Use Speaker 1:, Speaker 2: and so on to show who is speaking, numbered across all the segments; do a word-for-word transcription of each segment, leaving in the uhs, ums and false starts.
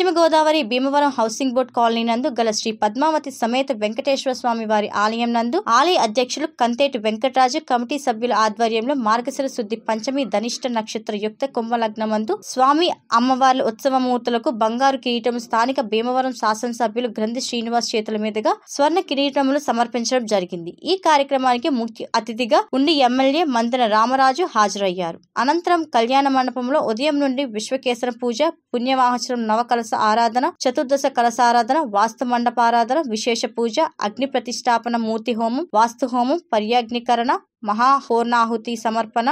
Speaker 1: పశ్చిమ Godavari Bhimavaram housing board colony నందు గల శ్రీ పద్మావతి సమేత వెంకటేశ్వర స్వామి వారి ఆలయం నందు ఆలయ అధ్యక్షులు కంతేటి వెంకటరాజు కమిటీ సభ్యుల ఆధ్వర్యంలో మార్గశిర శుద్ధి పంచమి ధనిష్ట నక్షత్ర యుక్త కుంభలగ్నమందు స్వామి అమ్మవార్ల ఉత్సవమూర్తులకు బంగారు కిరీటం స్థానిక భీమవరం శాసనసభ్యులు గ్రంథి శ్రీనివాస్ చేతుల మీదుగా స్వర్ణ కిరీటములు సమర్పించడం జరిగింది। ఈ కార్యక్రమానికి ముఖ్య అతిథిగా ఉండి ఎమ్మెల్యే మందన రామరాజు హాజరయ్యారు। అనంతరం కళ్యాణ మండపంలో ఉదయం నుండి విశ్వకేశర పూజ, పుణ్యవాహచనం, నవకలశ ఆరాధన, చతుర్దశ కలశారాధన, వాస్తు మండపారాధన, విశేష పూజ, అగ్ని ప్రతిష్టాపన, మూర్తి హోమం, వాస్తు హోమం, పర్యాగ్నికరణ, మహాహోర్ణాహుతి సమర్పణ,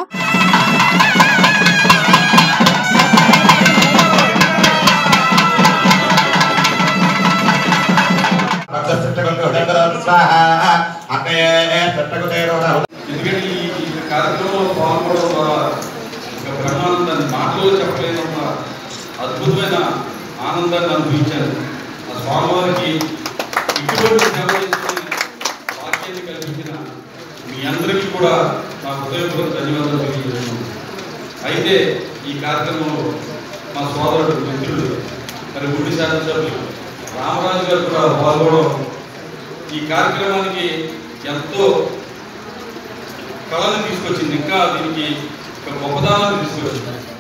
Speaker 2: అద్భుతమైన ఆనందాన్ని అనుభవించారు। ఆ స్వామివారికి ఇటువంటి సేవ చేసుకునే వాక్యాన్ని కల్పించిన మీ అందరికీ కూడా నా హృదయపూర్వక ధన్యవాదాలు తెలియజేస్తున్నాను। అయితే ఈ కార్యక్రమంలో మా సోదరుడు మిత్రుడు మరి గుడి శాసనసభ్యులు రామరాజు గారు కూడా పాల్గొనడం ఈ కార్యక్రమానికి ఎంతో కళను తీసుకొచ్చింది, ఇంకా దీనికి ఒక గొప్పదానాన్ని తీసుకొచ్చింది।